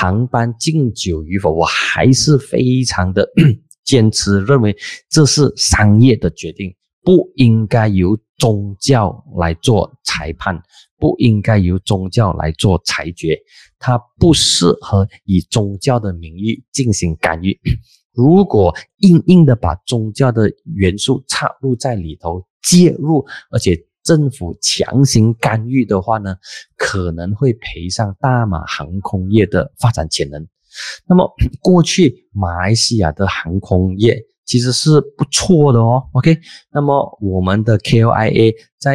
航班禁酒与否，我还是非常的坚持认为这是商业的决定，不应该由宗教来做裁判，不应该由宗教来做裁决，它不适合以宗教的名义进行干预。如果硬的把宗教的元素插入在里头，介入，而且政府强行干预的话呢，可能会赔上大马航空业的发展潜能。那么过去马来西亚的航空业其实是不错的哦 ，OK。那么我们的 KLIA 在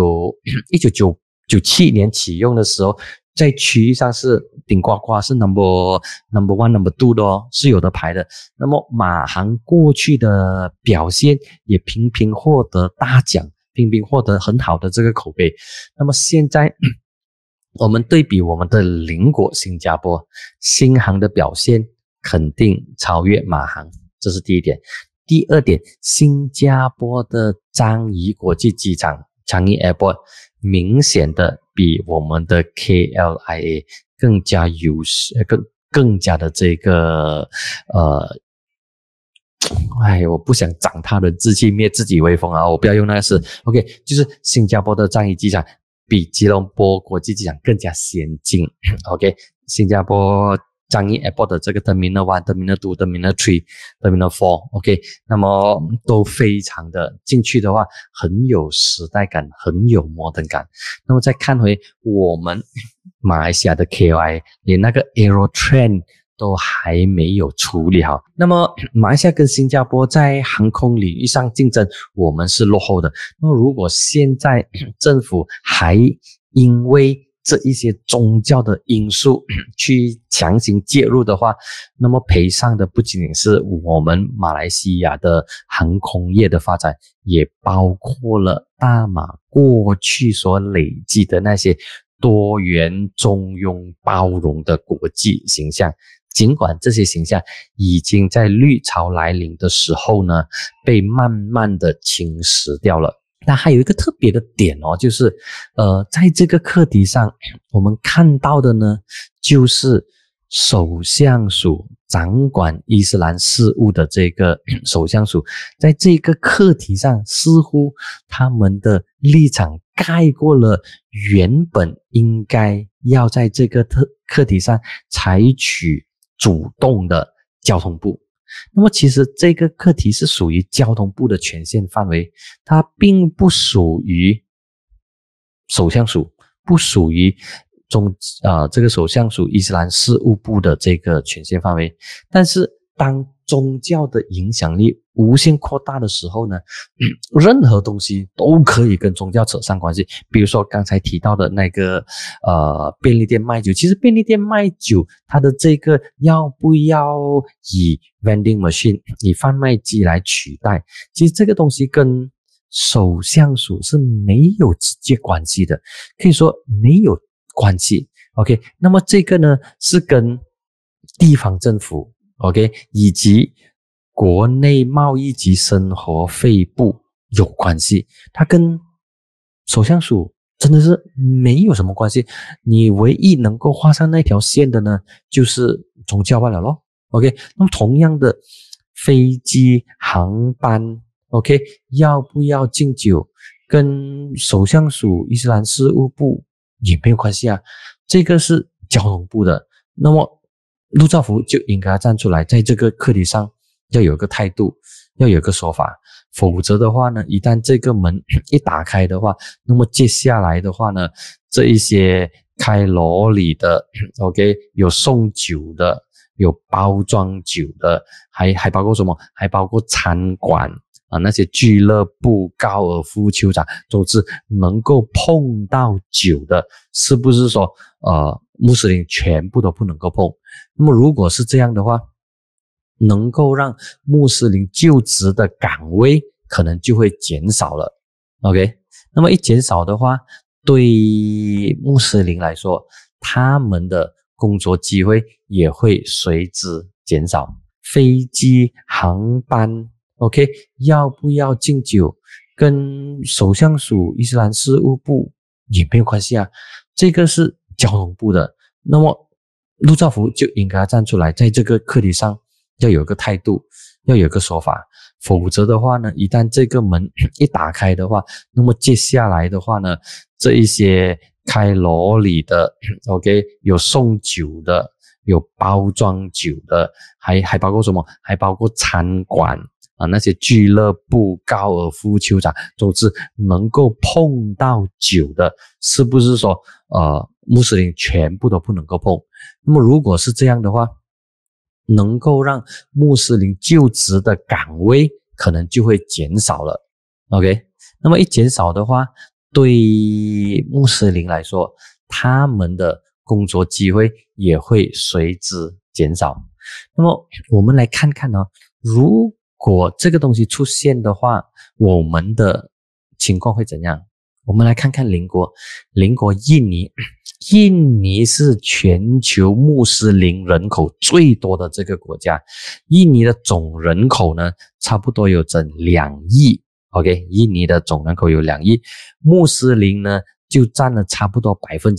1997年启用的时候，在区域上是顶呱呱，是 number one、number two 的哦，是有的排的。那么马航过去的表现也频频获得大奖，频频获得很好的这个口碑。那么现在我们对比我们的邻国新加坡，新航的表现肯定超越马航，这是第一点。第二点，新加坡的樟宜国际机场 Changi Airport 明显的比我们的 KLIA 更加优势，更加的这个我不想长他人志气灭自己威风啊！我不要用那个词 ，OK， 就是新加坡的樟宜机场比吉隆坡国际机场更加先进 ，OK， 新加坡樟宜 Airport 的这个 Terminal 1、Terminal 2、Terminal 3、Terminal 4 ，OK， 那么都非常的进去的话，很有时代感，很有摩登感。那么再看回我们马来西亚的 KLIA， 连那个 Aerotrain 都还没有处理好。那么马来西亚跟新加坡在航空领域上竞争，我们是落后的。那么如果现在政府还因为这一些宗教的因素去强行介入的话，那么赔上的不仅仅是我们马来西亚的航空业的发展，也包括了大马过去所累积的那些多元、中庸、包容的国际形象。尽管这些形象已经在绿潮来临的时候呢，被慢慢的侵蚀掉了。那还有一个特别的点哦，就是在这个课题上，我们看到的呢，就是首相署掌管伊斯兰事务的这个首相署，在这个课题上，似乎他们的立场盖过了原本应该要在这个课题上采取主动的交通部。那么其实这个课题是属于交通部的权限范围，它并不属于首相署，不属于这个首相署伊斯兰事务部的这个权限范围。但是当宗教的影响力无限扩大的时候呢，任何东西都可以跟宗教扯上关系。比如说刚才提到的那个便利店卖酒，其实便利店卖酒它的这个要不要以 vending machine 以贩卖机来取代，其实这个东西跟首相署是没有直接关系的，可以说没有关系。 OK， 那么这个呢是跟地方政府 OK 以及国内贸易及生活费部有关系，它跟首相署真的是没有什么关系。你唯一能够画上那条线的呢，就是宗教罢了咯。 OK， 那么同样的飞机航班 OK 要不要禁酒，跟首相署伊斯兰事务部也没有关系啊，这个是交通部的。那么陆兆福就应该站出来，在这个课题上要有一个态度，要有一个说法，否则的话呢，一旦这个门一打开的话，那么接下来的话呢，这一些开罗里的 OK 有送酒的，有包装酒的，还包括什么？还包括餐馆那些俱乐部、高尔夫球场，总之能够碰到酒的，是不是说穆斯林全部都不能够碰？那么如果是这样的话，能够让穆斯林就职的岗位可能就会减少了 OK， 那么一减少的话，对穆斯林来说，他们的工作机会也会随之减少。飞机航班 OK 要不要禁酒，跟首相署伊斯兰事务部也没有关系啊，这个是交通部的。那么陆兆福就应该站出来，在这个课题上要有个态度，要有个说法，否则的话呢，一旦这个门一打开的话，那么接下来的话呢，这一些开罗里的 ，OK， 有送酒的，有包装酒的，还包括什么？还包括餐馆啊，那些俱乐部、高尔夫球场，总之能够碰到酒的，是不是说穆斯林全部都不能够碰？那么如果是这样的话，能够让穆斯林就职的岗位可能就会减少了 ，OK？ 那么一减少的话，对穆斯林来说，他们的工作机会也会随之减少。那么我们来看看呢，如果这个东西出现的话，我们的情况会怎样？我们来看看邻国印尼。印尼是全球穆斯林人口最多的这个国家，印尼的总人口呢，差不多有整2亿。OK， 印尼的总人口有2亿，穆斯林呢就占了差不多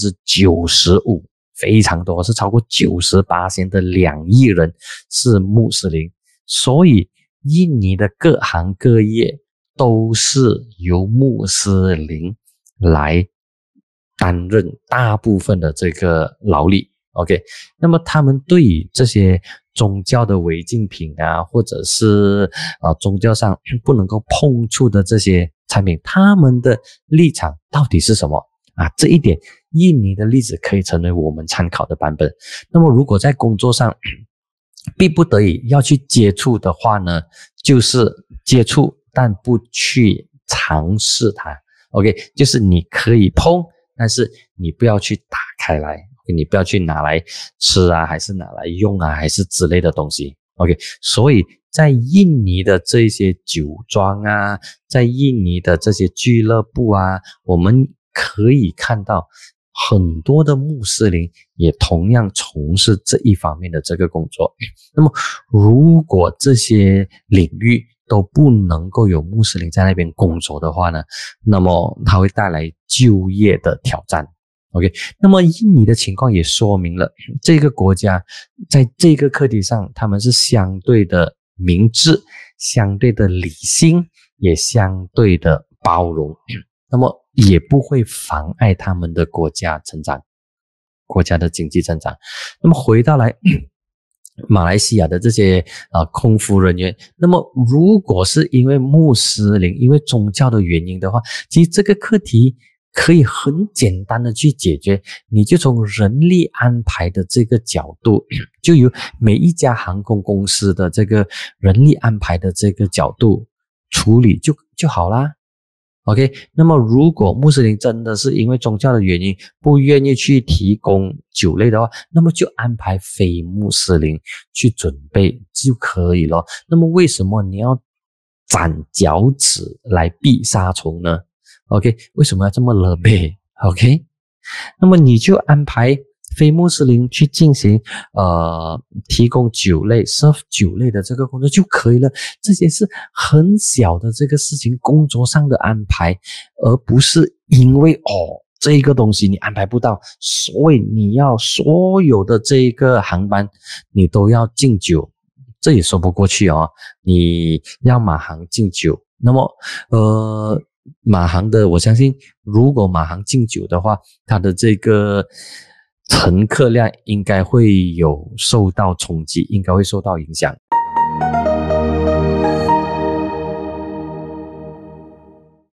95%， 非常多，是超过 90% 的2亿人是穆斯林，所以印尼的各行各业都是由穆斯林来担任大部分的这个劳力 ，OK， 那么他们对于这些宗教的违禁品啊，或者是宗教上不能够碰触的这些产品，他们的立场到底是什么啊？这一点，印尼的例子可以成为我们参考的版本。那么如果在工作上逼不得已要去接触的话呢，就是接触但不去尝试它 ，OK， 就是你可以碰。但是你不要去打开来，你不要去拿来吃啊，还是拿来用啊，还是之类的东西 ，OK。所以在印尼的这些酒庄啊，在印尼的这些俱乐部啊，我们可以看到很多的穆斯林也同样从事这一方面的这个工作。那么如果这些领域都不能够有穆斯林在那边工作的话呢，那么它会带来就业的挑战。OK， 那么印尼的情况也说明了这个国家在这个课题上，他们是相对的明智，相对的理性，也相对的包容，那么也不会妨碍他们的国家成长，国家的经济增长。那么回到来马来西亚的这些空服人员，那么如果是因为穆斯林因为宗教的原因的话，其实这个课题可以很简单的去解决，你就从人力安排的这个角度，就由每一家航空公司的这个人力安排的这个角度处理就好啦。OK， 那么如果穆斯林真的是因为宗教的原因不愿意去提供酒类的话，那么就安排非穆斯林去准备就可以了。那么为什么你要斩脚趾来避沙虫呢？ OK， 为什么要这么勒背 ？OK， 那么你就安排非穆斯林去进行提供酒类 serve 酒类的这个工作就可以了。这些是很小的这个事情，工作上的安排，而不是因为这一个东西你安排不到，所以你要所有的这一个航班你都要禁酒，这也说不过去哦。你要马航禁酒，那么马航的我相信，如果马航禁酒的话，它的这个乘客量应该会有受到冲击，应该会受到影响。